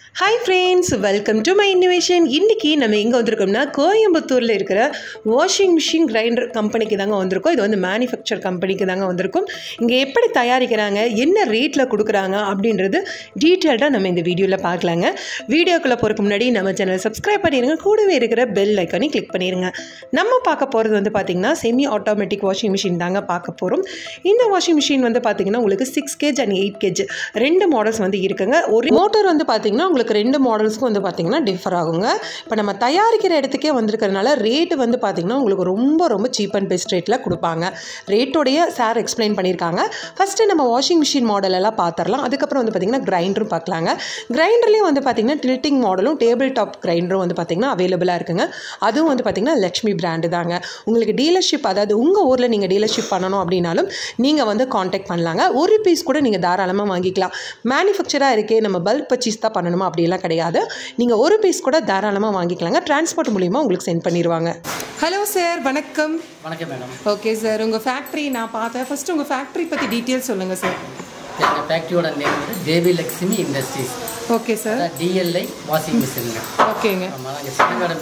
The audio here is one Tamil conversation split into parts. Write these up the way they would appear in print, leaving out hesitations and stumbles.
Hi friends, welcome to my innovation. இன்னைக்கு நம்ம எங்க வந்திருக்கோம்னா கோயம்புத்தூர்ல இருக்கிற வாஷிங் மிஷின் கிரைண்டர் கம்பெனிக்கு தாங்க வந்திருக்கோம். இது வந்து மேனுஃபேக்சர் கம்பெனிக்கு தாங்க வந்திருக்கோம். இங்க எப்படி தயாரிக்கிறாங்க, என்ன ரேட்ல கொடுக்குறாங்க அப்படின்றது டீடைலா நம்ம இந்த வீடியோல பார்க்கலாங்க. வீடியோக்குள்ள போறதுக்கு முன்னாடி நம்ம சேனலை சப்ஸ்கிரைப் பண்ணிருங்க, கூடவே இருக்கிற பெல் ஐகானை கிளிக் பண்ணிருங்க. நம்ம பார்க்க போறது வந்து பாத்தீங்கன்னா செமி ஆட்டோமேட்டிக் வாஷிங் மிஷின் தாங்க பார்க்க போறோம். இந்த வாஷிங் மிஷின் வந்து பாத்தீங்கன்னா உங்களுக்கு 6 kg and 8 kg ரெண்டு மாடல்ஸ் வந்து இருக்குங்க. ஒரு மோட்டார் வந்து பாத்தீங்கன்னா உங்களுக்கு ரெண்டு மாடல்ஸ்க்கு வந்து பாத்தீங்கன்னா டிஃபர் ஆகுங்க. இப்போ நம்ம தயாரிக்கிற இடத்துக்கே வந்திருக்கிறதுனால ரேட் வந்து பாத்தீங்கன்னா உங்களுக்கு ரொம்ப சீப் அண்ட் பெஸ்ட் ரேட்ல கொடுப்பாங்க. ரேட்டோடைய சார் எக்ஸ்பிளைன் பண்ணியிருக்காங்க. ஃபர்ஸ்ட் நம்ம வாஷிங் மிஷின் மாடல் எல்லாம் பார்த்துடலாம். அதுக்கப்புறம் வந்து பாத்தீங்கன்னா கிரைண்டரும் பார்க்கலாங்க. கிரைண்டர்லேயும் வந்து பாத்தீங்கன்னா டில்ட்டிங் மாடலும் டேபிள் டாப் கிரைண்டரும் வந்து பாத்தீங்கன்னா அவைலபிளாக இருக்குங்க. அதுவும் வந்து பாத்தீங்கன்னா லக்ஷ்மி பிராண்டு தாங்க. உங்களுக்கு டீலர்ஷிப், அதாவது உங்கள் ஊரில் நீங்கள் டீலர்ஷிப் பண்ணணும் அப்படின்னாலும் நீங்கள் வந்து காண்டாக்ட் பண்ணலாங்க. ஒரு பீஸ் கூட நீங்கள் தாராளமாக வாங்கிக்கலாம். மேனுஃபேக்சராக இருக்கே நம்ம பல்க் பர்ச்சேஸ் தான் பண்ணணுமா அப்படிலாம் கிடையாது. நீங்கள் ஒரு பீஸ் கூட தாராளமாக வாங்கிக்கலாங்க. டிரான்ஸ்போர்ட் மூலியமாக உங்களுக்கு சென்ட் பண்ணிடுவாங்க. ஹலோ சார், வணக்கம். வணக்கம் மேடம். ஓகே சார், உங்கள் ஃபேக்ட்ரி நான் பார்த்தேன். ஃபர்ஸ்ட் உங்கள் ஃபேக்ட்ரி பற்றி டீட்டெயில்ஸ் சொல்லுங்கள் சார். எங்கள் ஃபேக்ட்ரியோட நேம் வந்து Devi Lakshmi industries. Okay sir. DLI washing மிஷினுங்க. ஓகேங்க. ஆமாம், நாங்கள்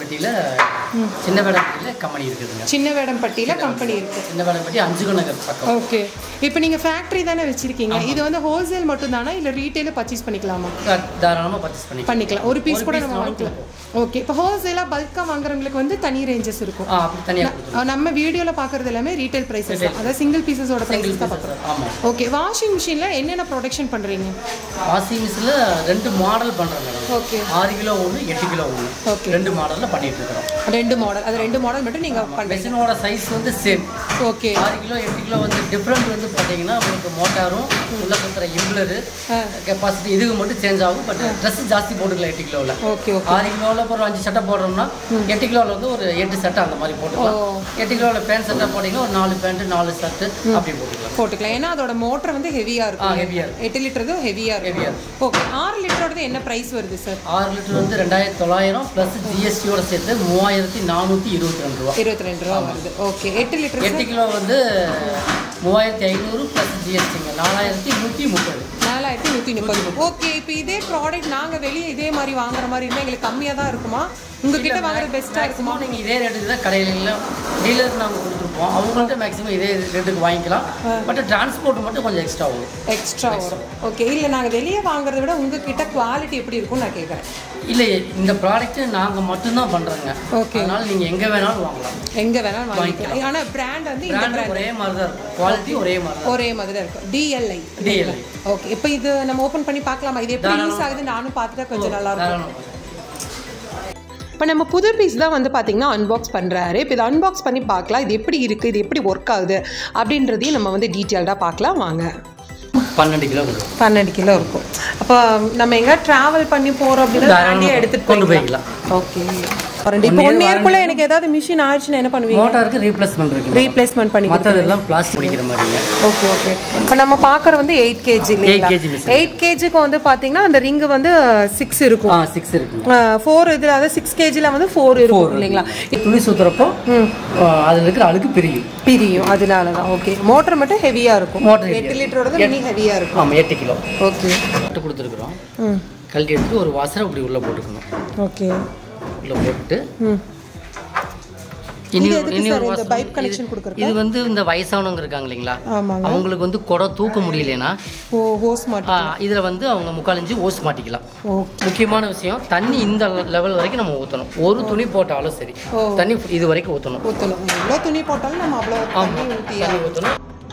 சின்ன வேடம்பட்டியில் கம்பெனி இருக்குதுங்க. சின்ன வேடம்பட்டியில் கம்பெனி இருக்குது. சின்ன வேடம்பட்டி அஞ்சுகு நகர் பக்கம். ஓகே. இப்போ நீங்கள் ஃபேக்ட்ரி தானே வச்சுருக்கீங்க. இது வந்து ஹோல்சேல் மட்டும் தானா இல்லை ரீட்டெயிலில் பர்ச்சேஸ் பண்ணிக்கலாமா? தாராளமாக பர்ச்சேஸ் பண்ணிக்கலாம். ஒரு பீஸ் கூட நம்ம வாங்கிக்கலாம். ஓகே. இப்போ ஹோல்சேலாக பல்காக வாங்குறவங்களுக்கு வந்து தனி ரேஞ்சஸ் இருக்கும். அப்படி தனியாக நம்ம வீடியோவில் பார்க்குறது எல்லாமே ரீட்டைல் ப்ரைஸஸ், அதாவது சிங்கிள் பீசஸோட ப்ரைஸஸ் தான் பார்க்குறோம். ஆமாம். ஓகே. வாஷிங் மிஷினில் என்னென்ன ப்ரொடக்ஷன் பண்ணுறீங்க? வாஷிங் மிஷினில் 2 மாடல் பண்ணுறோம் மேடம். ஓகே. 6 கிலோ ஒன்று, 8 கிலோ ஒன்று. ஓகே. 2 மாடலில் பண்ணிட்டு இருக்கிறோம். 2 மாடல், அது 2 மாடல் மட்டும் நீங்கள் பண்ணுறீங்க. மிஷினோட சைஸ் வந்து சேம். ஓகே. 6 கிலோ 8 கிலோ வந்து டிஃப்ரெண்ட் வந்து பார்த்தீங்கன்னா உங்களுக்கு மோட்டாரும் உள்ள சுற்றுற இம்ப்ளரு கெப்பாசிட்டி இதுக்கு மட்டும் சேஞ்ச் ஆகும். பட் ட்ரெஸ் ஜாஸ்தி போட்டுக்கலாம் 8 கிலோவில். ஓகே. 6 கிலோவில் ஒரு 5 சட்டை போடுறோம்னா 8 கிலோவில் வந்து ஒரு 8 சட்டை அந்த மாதிரி போட்டுக்கலாம். 8 கிலோவில் பேண்ட் சட்டை போட்டிங்கன்னா ஒரு 4 பேண்ட் 4 ஷர்ட்டு அப்படி போட்டுக்கலாம். ஏன்னா அதோட மோட்டர் வந்து ஹெவியாக இருக்கும். ஹெவியாக இருக்கும். 8 லிட்டர் ஹெவியாக இருக்கும். ஓகே. 6 லிட்டரோட என்ன ப்ரைஸ் வருது சார்? 6 லிட்டர் வந்து 2900 ப்ளஸ் ஜிஎஸ்டியோட சேர்த்து 3422 ரூபா. 22 ரூபா வருது. ஓகே. 8 லிட்டர் 8 கிலோ வந்து 3500 ப்ளஸ் ஜிஎஸ்டிங்க 4130. 4130. ஓகே. இப்போ இதே ப்ராடக்ட் நாங்கள் வெளியே இதே மாதிரி வாங்குற மாதிரி இருந்தால் எங்களுக்கு கம்மியாக தான் இருக்குமா? உங்ககிட்ட வாங்குறது பெஸ்ட்டாக இருக்குமா? நீங்கள் இதே ரேட்டுக்கு தான் கடையில் டீலருக்கு நாங்கள் கொடுத்துருப்போம். அவங்கள்ட்ட மேக்ஸிமம் இதே ரேட்டுக்கு வாங்கிக்கலாம். பட் டிரான்ஸ்போர்ட் மட்டும் கொஞ்சம் எக்ஸ்ட்ரா வரும். ஓகே. இல்லை நாங்கள் வெளியே வாங்குறத விட உங்ககிட்ட குவாலிட்டி எப்படி இருக்கும்னு நான் கேட்குறேன். இல்லை, இந்த ப்ராடக்ட்டு நாங்கள் மட்டும்தான் பண்ணுறோங்க. ஓகே. அதனால் நீங்கள் எங்கே வேணாலும் வாங்கலாம். எங்கே வேணாலும் வாங்கிக்கலாம். ஆனால் பிராண்ட் வந்து ஒரே மாதிரி தான் இருக்கும். குவாலிட்டி ஒரே மாதிரி தான் இருக்கும். டிஎல்ஐ. ஓகே. இப்போ இது நம்ம ஓப்பன் பண்ணி பார்க்கலாமா? இது எப்படி யூஸ் ஆகுது நானும் பார்த்துட்டா கொஞ்சம் நல்லா இருக்கும். இப்போ நம்ம புது பீஸ் தான் வந்து பார்த்தீங்கன்னா அன்பாக்ஸ் பண்ணுறாரு. இப்போ இதை அன்பாக்ஸ் பண்ணி பார்க்கலாம். இது எப்படி இருக்குது, இது எப்படி ஒர்க் ஆகுது அப்படின்றதையும் நம்ம வந்து டீட்டெயில்டாக பார்க்கலாம் வாங்க. 12 கிலோ இருக்கும். அப்போ நம்ம எங்கே ட்ராவல் பண்ணி போகிறோம் அப்படின்னா எடுத்துகிட்டு கொண்டு போய்க்கலாம். ஓகே. இப்போ 1 இயர்க்குள்ள எனக்கு ஏதாவது மிஷின் ஆயிடுச்சுன்னா என்ன பண்ணுவீங்க? மோட்டாருக்கு ரீப்ளேஸ்மெண்ட் பண்ணி மற்றதெல்லாம் பிளாஸ்டிக் பிடிக்கிற மாதிரிங்க. ஓகே. இப்போ நம்ம பார்க்குற வந்து 8 kg இல்லைங்களா? 8 kgக்கு வந்து பார்த்தீங்கன்னா அந்த ரிங்கு வந்து 6 இருக்கும். 6 இருக்கும். 4 இதில் அதாவது 6 kgல வந்து 4 இருக்கும் இல்லைங்களா? துணி சுற்றுறப்போ அதில் இருக்கிற அழுக்கு பிரியும். அதனால தான். ஓகே. மோட்டர் மட்டும் ஹெவியாக இருக்கும். 8 லிட்டரோட மினி ஹெவியாக இருக்கும். ஆமாம், 8 கிலோ. ஓகே. கொடுத்துருக்குறோம். கழட்டி எடுத்து ஒரு வாசரை அப்படி உள்ளே போட்டுக்கணும். ஓகே. உள்ள போட்டு இது வந்து இந்த வயசானவங்க இருக்காங்க இல்லைங்களா, அவங்களுக்கு வந்து குடம் தூக்க முடியலன்னா இதுல வந்து அவங்க 3/4 இன்ச்சு ஓஸ் மாட்டிக்கலாம். முக்கியமான விஷயம், தண்ணி இந்த லெவல் வரைக்கும் நம்ம ஊற்றணும். ஒரு துணி போட்டாலும் சரி, தண்ணி இது வரைக்கும் ஊற்றணும். துணி போட்டாலும் நம்ம அவ்வளோ ஊற்றணும்.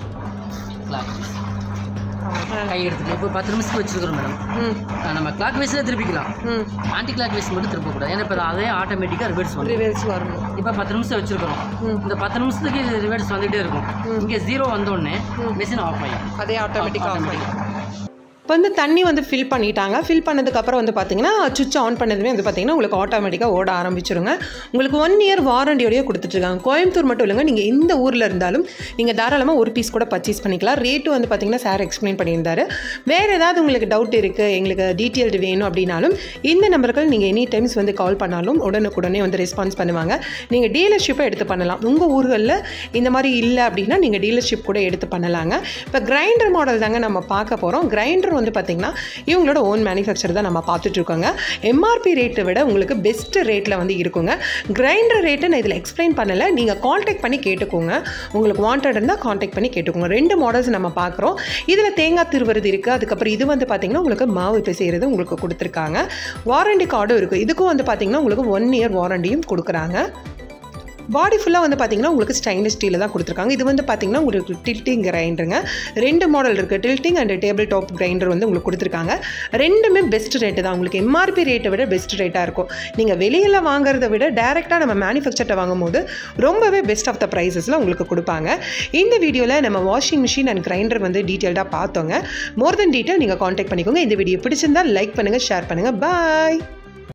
கை எடுத்துக்கலாம். இப்போ 10 நிமிஷத்துக்கு வச்சுருக்கிறோம் மேடம். நம்ம கிளாக் வைஸில் திருப்பிக்கலாம். ஆன்டி கிளாக் வைஸ் மட்டும் திருப்பக்கூடாது. ஏன்னா இப்போ அதே ஆட்டோமேட்டிக்காக ரிவர்ஸ் வரணும். இப்போ 10 நிமிஷம் வச்சுருக்கிறோம். இந்த 10 நிமிஷத்துக்கு ரிவர்ஸ் வந்துகிட்டே இருக்கும். இங்கே 0 வந்தோடனே மிஷின் ஆஃப் ஆகிடும். அதே ஆட்டோமேட்டிக்காக ஆஃப் ஆகிடும். இப்போ வந்து தண்ணி வந்து ஃபில் பண்ணிட்டாங்க. ஃபில் பண்ணதுக்கப்புறம் வந்து பார்த்தீங்கன்னா சுவிட்ச் ஆன் பண்ணதுமே வந்து பார்த்தீங்கன்னா உங்களுக்கு ஆட்டோமேட்டிக்காக ஓட ஆரம்பிச்சிருங்க. உங்களுக்கு 1 இயர் வாரண்டியோடய கொடுத்துட்ருக்காங்க. கோயம்புத்தூர் மட்டும் இல்லைங்க, நீங்கள் எந்த ஊரில் இருந்தாலும் நீங்கள் தாராளமாக ஒரு பீஸ் கூட பர்ச்சேஸ் பண்ணிக்கலாம். ரேட்டு வந்து பார்த்தீங்கன்னா சார் எக்ஸ்பிளைன் பண்ணியிருந்தாரு. வேறு ஏதாவது உங்களுக்கு டவுட் இருக்குது, எங்களுக்கு டீட்டெயில்டு வேணும் அப்படின்னாலும் இந்த நம்பருக்கு நீங்கள் எனி டைம்ஸ் வந்து கால் பண்ணாலும் உடனுக்குடனே வந்து ரெஸ்பான்ஸ் பண்ணுவாங்க. நீங்கள் டீலர்ஷிப்பை எடுத்து பண்ணலாம். உங்கள் ஊர்களில் இந்த மாதிரி இல்லை அப்படின்னா நீங்கள் டீலர்ஷிப் கூட எடுத்து பண்ணலாங்க. இப்போ கிரைண்டர் மாடல் தாங்க நம்ம பார்க்க போகிறோம். கிரைண்டர் வந்து பார்த்திங்கன்னா இவங்களோட ஓன் மேனுஃபேக்சர் தான் நம்ம பார்த்துட்ருக்கோங்க. எம்ஆர்பி ரேட்டை விட உங்களுக்கு பெஸ்ட் ரேட்டில் வந்து இருக்குங்க. கிரைண்டர் ரேட்டை நான் இதில் எக்ஸ்பிளைன் பண்ணலை, நீங்கள் காண்டாக்ட் பண்ணி கேட்டுக்கோங்க. உங்களுக்கு வாண்டட் இருந்தால் காண்டாக்ட் பண்ணி கேட்டுக்கோங்க. 2 மாடல்ஸ் நம்ம பார்க்குறோம். இதில் தேங்காய் திருவுறது இருக்குது. அதுக்கப்புறம் இது வந்து பார்த்திங்கன்னா உங்களுக்கு மாவு இப்போ செய்கிறது உங்களுக்கு கொடுத்துருக்காங்க. வாரண்டி கார்டும் இருக்குது. இதுக்கும் வந்து பார்த்திங்கன்னா உங்களுக்கு 1 இயர் வாரண்டியும் கொடுக்குறாங்க. பாடி ஃபுல்லாக வந்து பார்த்திங்கன்னா உங்களுக்கு ஸ்டெயின்லெஸ் ஸ்டீலில் தான் கொடுத்துருக்காங்க. இது வந்து பார்த்திங்கன்னா உங்களுக்கு டில்ட்டிங் கிரைண்டருங்க. 2 மாடல் இருக்குது, tilting and table top grinder வந்து உங்களுக்கு கொடுத்துருக்காங்க. 2மே பெஸ்ட் ரேட்டு தான். உங்களுக்கு எம்ஆர்பி ரேட்டை விட பெஸ்ட் ரேட்டாக இருக்கும். நீங்கள் வெளியில் வாங்குறத விட டேரெக்டாக நம்ம மேனுஃபேக்சர்ட்ட வாங்கும்போது ரொம்பவே பெஸ்ட் ஆஃப் த ப்ரைஸஸில் உங்களுக்கு கொடுப்பாங்க. இந்த வீடியோவில் நம்ம வாஷிங் மிஷின் அண்ட் கிரைண்டர் வந்து டீட்டெயில்டாக பார்த்தோங்க. மோர் தென் டீட்டெயில் நீங்கள் காண்டாக்ட் பண்ணிக்கோங்க. இந்த வீடியோ பிடிச்சிருந்தால் லைக் பண்ணுங்கள், ஷேர் பண்ணுங்கள். பாய்.